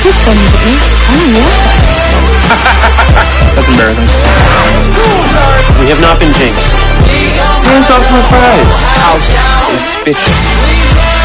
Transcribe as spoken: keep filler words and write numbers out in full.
too funny to me. I'm on your side. That's embarrassing. We have not been jinxed. Hands off my fries. House is bitchy.